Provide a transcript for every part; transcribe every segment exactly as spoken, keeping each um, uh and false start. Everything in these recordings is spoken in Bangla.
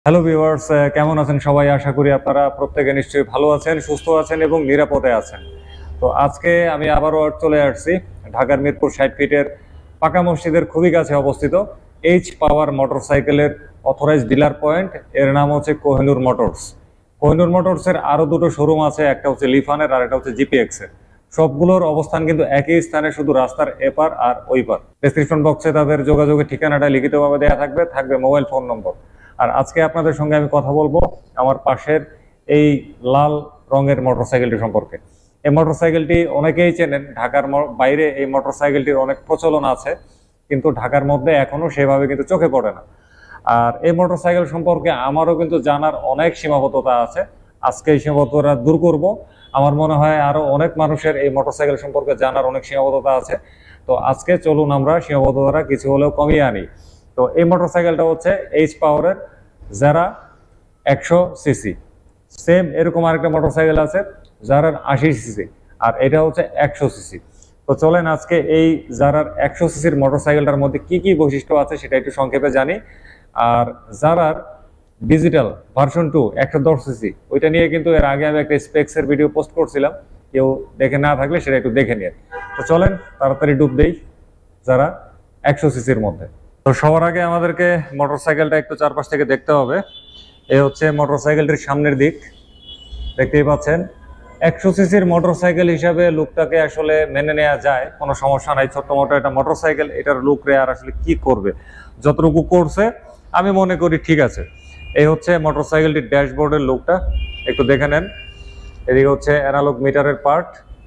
হ্যালো ভিউয়ার্স, কেমন আছেন সবাই? আশা করি আপনারা প্রত্যেকে নিশ্চয়ই ভালো আছেন, সুস্থ আছেন এবং নিরাপদে আছেন। তো আজকে আমি আবারও চলে আসছি ঢাকার মিরপুর ষাট ফিটের পাকা মসজিদের খুবই কাছে অবস্থিত এইচ পাওয়ার মোটরসাইকেলের অথরাইজড ডিলার পয়েন্ট। এর নাম হচ্ছে কোহিনুর মোটরস। কোহিনুর মোটরসের আরও দুটো শোরুম আছে, একটা হচ্ছে লিফানের আর একটা হচ্ছে জিপিএক্সের। সবগুলোর অবস্থান কিন্তু একই স্থানে, শুধু রাস্তার এপার আর ওই পার। ডেসক্রিপশন বক্সে তাদের যোগাযোগের ঠিকানাটা লিখিতভাবে দেওয়া থাকবে, থাকবে মোবাইল ফোন নম্বর। আর আজকে আপনাদের সঙ্গে আমি কথা বলবো আমার পাশের এই লাল রঙের মোটরসাইকেলটি সম্পর্কে। এই মোটরসাইকেলটি অনেকেই চেনেন, ঢাকার বাইরে এই মোটরসাইকেলটির অনেক প্রচলন আছে, কিন্তু ঢাকার মধ্যে এখনো সেভাবে কিন্তু চোখে পড়ে না। আর এই মোটরসাইকেল সম্পর্কে আমারও কিন্তু জানার অনেক সীমাবদ্ধতা আছে। আজকে এই সীমাবদ্ধতা দূর করব। আমার মনে হয় আরো অনেক মানুষের এই মোটরসাইকেল সম্পর্কে জানার অনেক সীমাবদ্ধতা আছে। তো আজকে চলুন আমরা সীমাবদ্ধতা কিছু হলেও কমিয়ে আনি। তো এই মোটরসাইকেলটা হচ্ছে এইচ পাওয়ারের জারা একশো সিসি। সেম এরকম আরেকটা মোটরসাইকেল আছে জারার আশি সিসি, আর এটা হচ্ছে একশো সিসি। তো চলেন আজকে এই জারার একশো সিসির মোটরসাইকেলটার মধ্যে কি কি বৈশিষ্ট্য আছে সেটা একটু সংক্ষেপে জানি। আর জারার ডিজিটাল ভার্সন টু একশো দশ সিসি, ওইটা নিয়ে কিন্তু এর আগে আমি একটা স্পেক্সের ভিডিও পোস্ট করছিলাম, কেউ দেখে না থাকলে সেটা একটু দেখে নিয়ে। তো চলেন তাড়াতাড়ি ডুব দেই জারা একশো সিসির মধ্যে। তো সবার আগে আমাদেরকে মোটরসাইকেলটা একটু চারপাশ থেকে দেখতে হবে। এই হচ্ছে মোটরসাইকেলটির সামনের দিক, দেখতেই পাচ্ছেন। একশো সিসির মোটরসাইকেল হিসাবে লুকটাকে আসলে মেনে নেওয়া যায়, কোনো সমস্যা নাই। ছোট্ট মোটো একটা মোটরসাইকেল, এটার লুক রে আর আসলে কি করবে, যতটুকু করছে আমি মনে করি ঠিক আছে। এই হচ্ছে মোটরসাইকেলটির ড্যাশবোর্ডের লুকটা, একটু দেখে নেন। এদিকে হচ্ছে অ্যানালগ মিটারের পার্ট,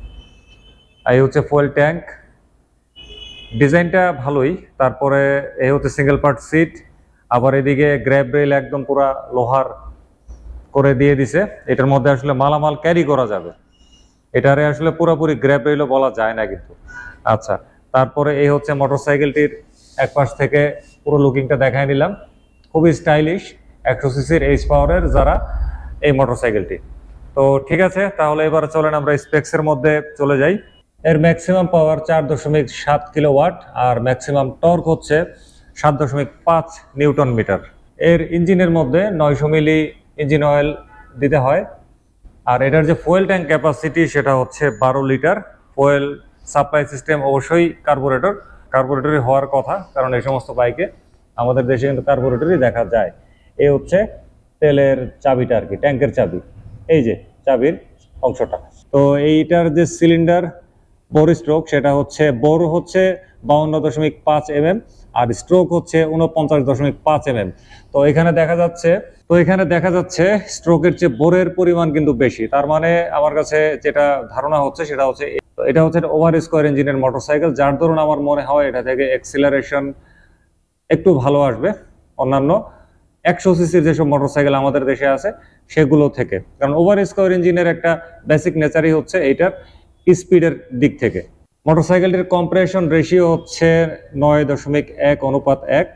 এই হচ্ছে ফুয়েল ট্যাঙ্ক, ডিজাইনটা ভালোই। তারপরে এই হচ্ছে সিঙ্গেল পার্ট সিট, আবার এদিকে গ্র্যাব রেল একদম পুরা লোহার করে দিয়ে দিছে। এটার মধ্যে আসলে মালামাল ক্যারি করা যাবে, এটারে আসলে পুরোপুরি গ্র্যাব রেলও বলা যায় না কিন্তু। আচ্ছা, তারপরে এই হচ্ছে মোটরসাইকেলটির এক পাশ থেকে পুরো লুকিংটা দেখাই নিলাম। খুবই স্টাইলিশ একশো সিসির এইচ পাওয়ারের যারা এই মোটরসাইকেলটি। তো ঠিক আছে, তাহলে এবার চলেন আমরা স্পেক্সের মধ্যে চলে যাই। এর ম্যাক্সিমাম পাওয়ার চার দশমিক সাত কিলোওয়াট আর ম্যাক্সিমাম টর্ক হচ্ছে সাত দশমিক পাঁচ নিউটন মিটার। এর ইঞ্জিনের মধ্যে নয়শো মিলি ইঞ্জিন অয়েল দিতে হয়। আর এটার যে ফুয়েল ট্যাঙ্ক ক্যাপাসিটি সেটা হচ্ছে বারো লিটার। ফুয়েল সাপ্লাই সিস্টেম অবশ্যই কার্বোরেটর, কার্বোরেটরই হওয়ার কথা, কারণ এই সমস্ত বাইকে আমাদের দেশে কিন্তু কার্বোরেটরই দেখা যায়। এই হচ্ছে তেলের চাবিটা আর কি, ট্যাঙ্কের চাবি, এই যে চাবির অংশটা। তো এইটার যে সিলিন্ডার বোর স্ট্রোক সেটা হচ্ছে বোর হচ্ছে বাউন্ন দশমিক পাঁচ এম এম আর স্ট্রোক হচ্ছে উনপঞ্চাশ দশমিক পাঁচ এম এম। তো এখানে দেখা যাচ্ছে তো এখানে দেখা যাচ্ছে স্ট্রোকের চেয়ে বোরের পরিমাণ কিন্তু বেশি। তার মানে আমার কাছে যেটা ধারণা হচ্ছে সেটা হচ্ছে এটা হচ্ছে ওভার স্কোয়ার ইঞ্জিনের মোটরসাইকেল, যার ধরুন আমার মনে হয় এটা থেকে এক্সিলারেশন একটু ভালো আসবে অন্যান্য একশো সিসির যেসব মোটরসাইকেল আমাদের দেশে আছে সেগুলো থেকে। কারণ ওভার স্কোয়ার ইঞ্জিনের একটা বেসিক নেচারই হচ্ছে এইটার স্পিডের দিক থেকে। মোটরসাইকেলটির কম্প্রেশন রেশিও হচ্ছে নয় দশমিক এক অনুপাত এক।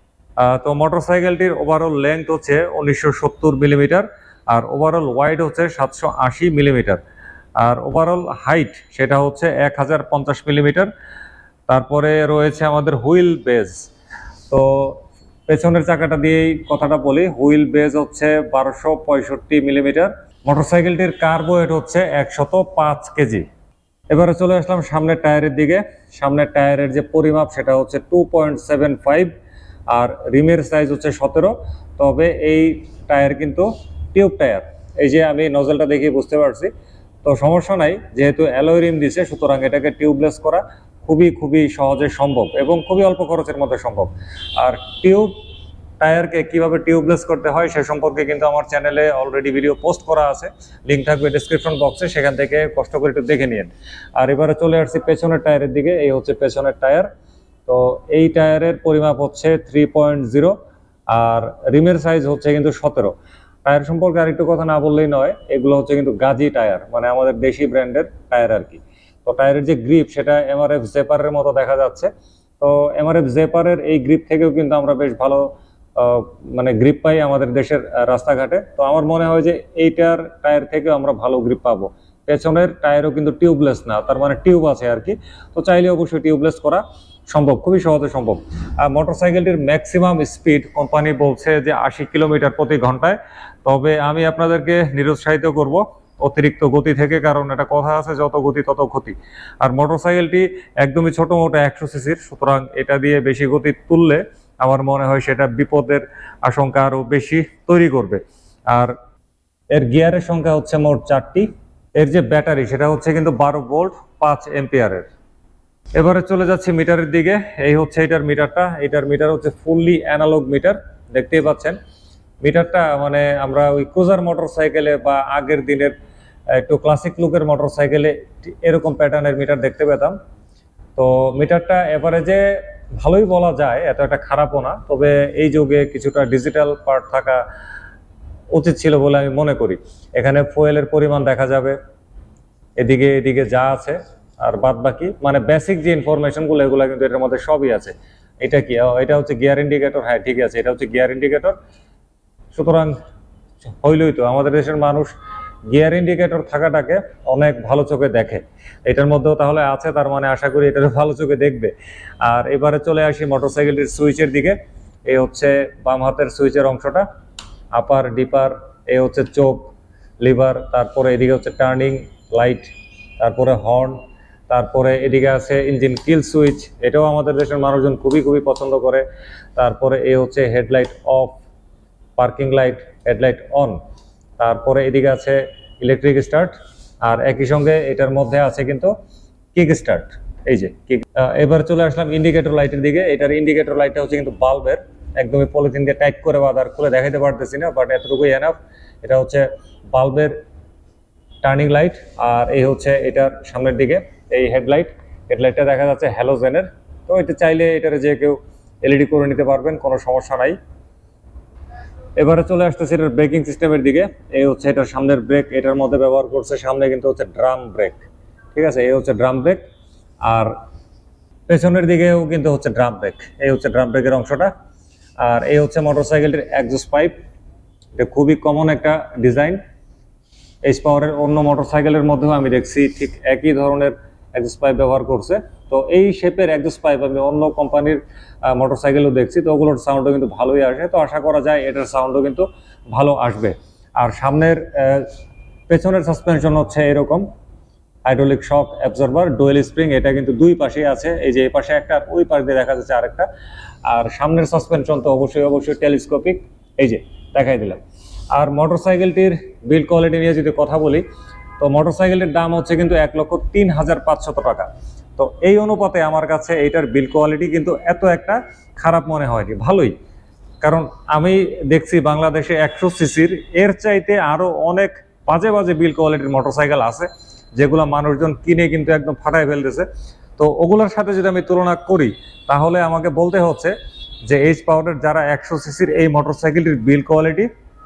তো মোটরসাইকেলটির ওভারঅল লেন্থ হচ্ছে উনিশশো সত্তর মিলিমিটার আর ওভারঅল ওয়াইড হচ্ছে সাতশো আশি মিলিমিটার। আর ওভারঅল হাইট সেটা হচ্ছে এক হাজার পঞ্চাশ মিলিমিটার। তারপরে রয়েছে আমাদের হুইল বেজ। তো পেছনের চাকাটা দিয়েই কথাটা বলি, হুইল বেজ হচ্ছে বারোশো পঁয়ষট্টি মিলিমিটার। মোটরসাইকেলটির কার্বোয়েট হচ্ছে একশত পাঁচ কেজি। এবারে চলে আসলাম সামনের টায়ারের দিকে। সামনের টায়ারের যে পরিমাপ সেটা হচ্ছে টু পয়েন্ট সেভেন ফাইভ আর রিমের সাইজ হচ্ছে সতেরো। তবে এই টায়ার কিন্তু টিউব টায়ার, এই যে আমি নজলটা দেখে বুঝতে পারছি। তো সমস্যা নাই, যেহেতু অ্যালয় রিম দিছে সুতরাং এটাকে টিউবলেস করা খুবই খুবই সহজে সম্ভব এবং খুবই অল্প খরচের মধ্যে সম্ভব। আর টিউব টায়ারকে কিভাবে টিউবলেস করতে হয় সে সম্পর্কে কিন্তু আমার চ্যানেলে অলরেডি ভিডিও পোস্ট করা আছে, লিঙ্ক থাকবে ডেসক্রিপশন বক্সে, সেখান থেকে কষ্ট করে একটু দেখে নিন। আর এবারে চলে আসছি পেছনের টায়ারের দিকে। এই হচ্ছে পেছনের টায়ার। তো এই টায়ারের পরিমাপ হচ্ছে থ্রি পয়েন্ট জিরো আর রিমের সাইজ হচ্ছে কিন্তু সতেরো। টায়ার সম্পর্কে আরেকটু কথা না বললেই নয়, এগুলো হচ্ছে কিন্তু গাজি টায়ার, মানে আমাদের দেশি ব্র্যান্ডের টায়ার আর কি। তো টায়ারের যে গ্রিপ সেটা এমআরএফ জেপারের মতো দেখা যাচ্ছে। তো এমআরএফ জেপারের এই গ্রিপ থেকেও কিন্তু আমরা বেশ ভালো মানে গ্রিপ পাই আমাদের দেশের রাস্তাঘাটে। তো আমার মনে হয় যে এইটার টায়ার থেকেও আমরা ভালো গ্রিপ পাবো। পেছনের টায়ারও কিন্তু টিউবলেস না, তার মানে টিউব আছে আর কি। তো চাইলে অবশ্যই টিউবলেস করা সম্ভব, খুবই সহজে সম্ভব। আর মোটরসাইকেলটির ম্যাক্সিমাম স্পিড কোম্পানি বলছে যে আশি কিলোমিটার প্রতি ঘন্টায়। তবে আমি আপনাদেরকে নিরুৎসাহিত করব অতিরিক্ত গতি থেকে, কারণ এটা কথা আছে যত গতি তত ক্ষতি। আর মোটরসাইকেলটি একদমই ছোট মোটো একশো সিসির, সুতরাং এটা দিয়ে বেশি গতি তুললে আমার মনে হয় সেটা বিপদের আশঙ্কা আরও বেশি তৈরি করবে। আর এর গিয়ারের সংখ্যা হচ্ছে মোট চারটি। এর যে ব্যাটারি সেটা হচ্ছে কিন্তু বারো ভোল্ট পাঁচ এম্পিয়ারের। এবারে চলে যাচ্ছে মিটারের দিকে। এই হচ্ছে এটার মিটারটা। এটার মিটার হচ্ছে ফুললি অ্যানালগ মিটার, দেখতেই পাচ্ছেন। মিটারটা মানে আমরা ওই ক্রুজার মোটরসাইকেলে বা আগের দিনের একটু ক্লাসিক লুকের মোটরসাইকেলে এরকম প্যাটার্নের মিটার দেখতে পেতাম। তো মিটারটা এভারেজে ভালোই বলা যায়, এত একটা খারাপও না। তবে এই যুগে কিছুটা ডিজিটাল পার্ট থাকা উচিত ছিল বলে আমি মনে করি। এখানে ফুয়েলের পরিমাণ দেখা যাবে, এদিকে এদিকে যা আছে, আর বাদ বাকি মানে বেসিক যে ইনফরমেশনগুলো এগুলো কিন্তু এটার মধ্যে সবই আছে। এটা কি? এটা হচ্ছে গিয়ার ইন্ডিকেটর। হ্যাঁ ঠিক আছে, এটা হচ্ছে গিয়ার ইন্ডিকেটর। সুতরাং হইলই তো, আমাদের দেশের মানুষ গিয়ার ইন্ডিকেটর থাকাটাকে অনেক ভালো চোখে দেখে। এটার মধ্যেও তাহলে আছে, তার মানে আশা করি এটার ভালো চোখে দেখবে। আর এবারে চলে আসি মোটরসাইকেলটির সুইচের দিকে। এই হচ্ছে বাম হাতের সুইচের অংশটা, আপার ডিপার, এ হচ্ছে চোখ, লিভার, তারপরে এদিকে হচ্ছে টার্নিং লাইট, তারপরে হর্ন, তারপরে এদিকে আছে ইঞ্জিন কিল সুইচ, এটাও আমাদের দেশের মানুষজন খুবই খুবই পছন্দ করে। তারপরে এ হচ্ছে headlight off, parking light, headlight on. তারপরে এদিকে আছে ইলেকট্রিক স্টার্ট, আর একই সঙ্গে এটার মধ্যে আছে কিন্তু কিক স্টার্ট। এই যে কিক। এবার চলে আসলাম ইন্ডিকেটর লাইটের দিকে। এটার ইন্ডিকেটর লাইটটা হচ্ছে কিন্তু বাল্বের, একদমই পলিথিন দিয়ে টাইট করে বাঁধার, খুলে দেখাইতে পারতেছি না, বাট এতটুকুই এনাফ। এটা হচ্ছে বাল্বের টার্নিং লাইট। আর এই হচ্ছে এটার সামনের দিকে এই হেডলাইট। হেডলাইটটা দেখা যাচ্ছে হ্যালোজেনের। তো এটা চাইলে এটার যে কেউ এলইডি করে নিতে পারবেন, কোনো সমস্যা নাই। এবারে চলে আসতেছে এটার ব্রেকিং সিস্টেমের দিকে। এই হচ্ছে এটার সামনের ব্রেক, এটার মধ্যে ব্যবহার করছে। সামনে কিন্তু হচ্ছে ড্রাম ব্রেক, ঠিক আছে, এই হচ্ছে ড্রাম ব্রেক। আর পেছনের দিকেও কিন্তু হচ্ছে ড্রাম ব্রেক, এই হচ্ছে ড্রাম ব্রেকের অংশটা। আর এই হচ্ছে মোটরসাইকেলটির এক্সস্ট পাইপ। এটা খুবই কমন একটা ডিজাইন। এইচ পাওয়ারের অন্য মোটরসাইকেলের মধ্যেও আমি দেখছি ঠিক একই ধরনের এক্সস্ট পাইপ ব্যবহার করছে। তো এই শেপের এক্সস্ট পাইপ আমি অন্য কোম্পানির মোটরসাইকেলও দেখছি, তো ওগুলোর সাউন্ডও কিন্তু ভালোই আসে। তো আশা করা যায় এটার সাউন্ডও কিন্তু ভালো আসবে। আর সামনের পেছনের সাসপেনশন হচ্ছে এরকম hydraulic shock absorber, dual spring. এটা কিন্তু দুই পাশেই আছে, এই যে এই পাশে একটা, ওই পাশ দিয়ে দেখা যাচ্ছে আরেকটা। আর সামনের সাসপেনশন তো অবশ্যই অবশ্যই টেলিস্কোপিক, এই যে দেখাই দিলাম। আর মোটরসাইকেলটির বিল্ড কোয়ালিটি নিয়ে যদি কথা বলি, তো মোটরসাইকেলটির দাম হচ্ছে কিন্তু এক লক্ষ তিন হাজার পাঁচশত টাকা। তো এই অনুপাতে আমার কাছে এইটার বিল্ড কোয়ালিটি কিন্তু এত একটা খারাপ মনে হয়নি, ভালোই। কারণ আমি দেখছি বাংলাদেশে একশো সিসির এর চাইতে আরও অনেক বাজে বাজে বিল্ড কোয়ালিটির মোটরসাইকেল আছে, যেগুলো মানুষজন কিনে কিন্তু একদম ফাটায় ফেলতেছে। তো ওগুলোর সাথে যদি আমি তুলনা করি, তাহলে আমাকে বলতে হচ্ছে যে এইচ পাওয়ারের যারা একশো সিসির এই মোটরসাইকেলটির বিল্ড কোয়ালিটি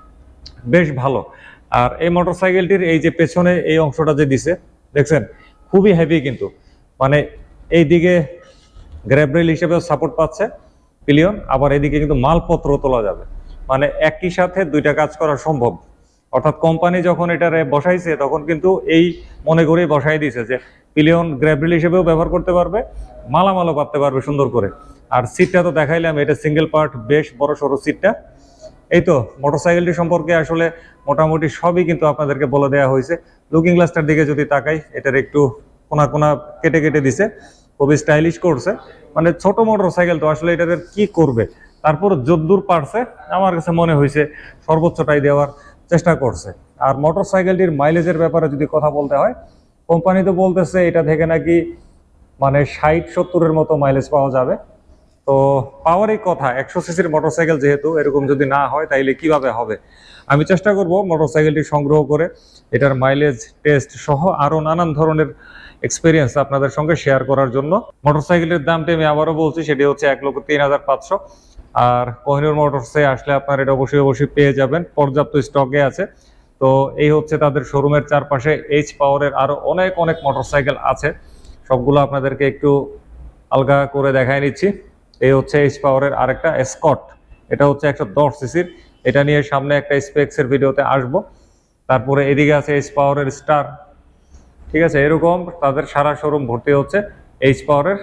বেশ ভালো। আর এই মোটরসাইকেলটির এই যে পেছনে এই অংশটা যে দিছে দেখছেন, খুবই হেভি কিন্তু, মানে এই দিকে গ্র্যাব রেল হিসেবেও সাপোর্ট পাচ্ছে পিলিয়ন, আবার এদিকে কিন্তু মালপত্র তোলা যাবে, মানে একই সাথে দুইটা কাজ করা সম্ভব। অর্থাৎ কোম্পানি যখন এটারে বসাইছে তখন কিন্তু এই মনে করেই বসাই দিয়েছে যে পিলিয়ন গ্র্যাব রেল হিসেবেও ব্যবহার করতে পারবে, মালামালও পাততে পারবে সুন্দর করে। আর সিটটা তো দেখাইলাম, এটা সিঙ্গেল পার্ট, বেশ বড় সড়ো সিটটা। এই তো মোটরসাইকেলটি সম্পর্কে আসলে মোটামুটি সবই কিন্তু আপনাদেরকে বলে দেওয়া হয়েছে। লুকিং গ্লাসটার দিকে যদি তাকাই, এটার একটু কোনা কোনা কেটে কেটে দিছে, খুবই স্টাইলিশ করছে। মানে ছোট মোটরসাইকেল তো আসলে এটার কি করবে, তারপর যদ্দূর পারছে আমার কাছে মনে হয়েছে সর্বোচ্চটাই দেওয়ার চেষ্টা করছে। আর মোটরসাইকেলটির মাইলেজের ব্যাপারে যদি কথা বলতে হয়, কোম্পানি তো বলতেছে এটা থেকে নাকি মানে ষাট সত্তরের মতো মাইলেজ পাওয়া যাবে। তো পাওয়ারই কথা, একশো সিসির মোটরসাইকেল যেহেতু, এরকম যদি না হয় তাইলে কিভাবে হবে। আমি চেষ্টা করব মোটরসাইকেলটি সংগ্রহ করে এটার মাইলেজ টেস্ট সহ আরও নানান ধরনের এক্সপিরিয়েন্স আপনাদের সঙ্গে শেয়ার করার জন্য। মোটরসাইকেলের দামটি আমি আবারও বলছি, সেটি হচ্ছে এক লক্ষ তিন হাজার পাঁচশো। আর কোহিনুর মোটরসে আসলে আপনার এটা অবশ্যই অবশ্যই পেয়ে যাবেন, পর্যাপ্ত স্টকে আছে। তো এই হচ্ছে তাদের শোরুমের চারপাশে এইচ পাওয়ারের আরও অনেক অনেক মোটরসাইকেল আছে, সবগুলো আপনাদেরকে একটু আলগা করে দেখাই নিচ্ছি। এই হচ্ছে এইচ পাওয়ারের আরেকটা স্কট, এটা হচ্ছে একশো দশ সিসির, এটা নিয়ে সামনে একটা স্পেক্সের ভিডিওতে আসবো। তারপরে এদিকে আছে এইচ পাওয়ারের স্টার, ঠিক আছে, এরকম তাদের সারা শোরুম ভর্তি হচ্ছে এইচ পাওয়ারের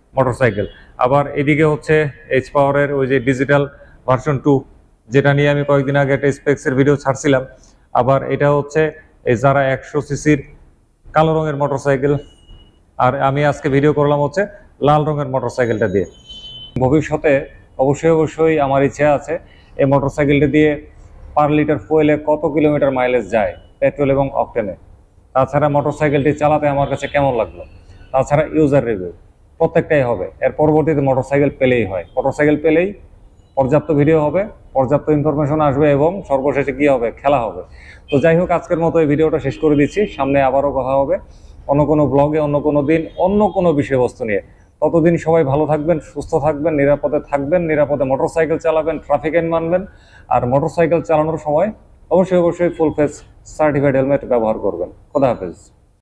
মোটরসাইকেল। আবার এদিকে হচ্ছে এইচ পাওয়ারের ওই যে ডিজিটাল ভার্সন টু, যেটা নিয়ে আমি কয়েকদিন আগে একটা স্পেক্সের ভিডিও ছাড়ছিলাম। আবার এটা হচ্ছে এই যারা একশো সিসির কালো রঙের মোটরসাইকেল, আর আমি আজকে ভিডিও করলাম হচ্ছে লাল রঙের মোটরসাইকেলটা দিয়ে। ভবিষ্যতে অবশ্যই অবশ্যই আমার ইচ্ছা আছে এই মোটরসাইকেলটা দিয়ে পার লিটার ফুয়েলে কত কিলোমিটার মাইলেজ যায় পেট্রোল এবং অকটেনে, তাছাড়া মোটরসাইকেলটি চালাতে আমার কাছে কেমন লাগলো, তাছাড়া ইউজার রিভিউ প্রত্যেকটাই হবে। এর পরবর্তীতে মোটরসাইকেল পেলেই হয়, মোটরসাইকেল পেলেই পর্যাপ্ত ভিডিও হবে, পর্যাপ্ত ইনফরমেশন আসবে এবং সর্বশেষে কী হবে, খেলা হবে। তো যাই হোক, আজকের মতো এই ভিডিওটা শেষ করে দিচ্ছি। সামনে আবারও কথা হবে অন্য কোনো ব্লগে, অন্য কোনো দিন, অন্য কোনো বিষয়বস্তু নিয়ে। ততদিন সবাই ভালো থাকবেন, সুস্থ থাকবেন, নিরাপদে থাকবেন, নিরাপদে মোটরসাইকেল চালাবেন, ট্রাফিক আইন মানবেন। আর মোটরসাইকেল চালানোর সময় অবশ্যই অবশ্যই ফুল ফেস সার্টিফাইড হেলমেট ব্যবহার করবেন। খোদা হাফেজ।